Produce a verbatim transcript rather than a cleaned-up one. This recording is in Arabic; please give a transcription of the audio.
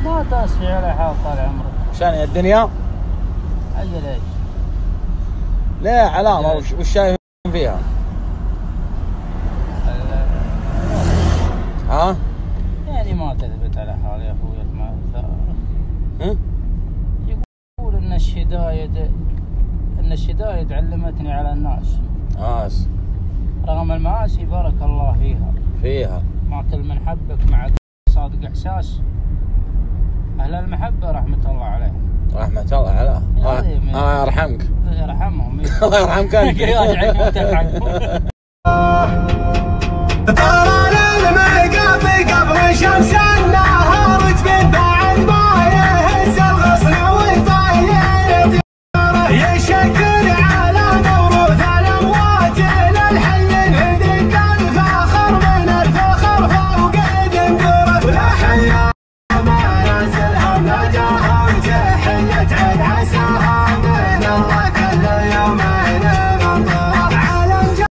ما تاسفي على حال طال عمرك. عشان الدنيا؟ اجل ايش؟ ليه علامة وش, وش شايفين فيها؟ ها؟ يعني ما تثبت على حال يا اخوي المعذرة. هم؟ يقول ان الشدايد ان الشدايد علمتني على الناس. آس. رغم المآسي بارك الله فيها. فيها. مع كل من حبك مع صادق احساس. اهل المحبة رحمة الله عليهم. رحمة الله عليه. الله يرحمك. يرحمهم. الله يرحمك انت.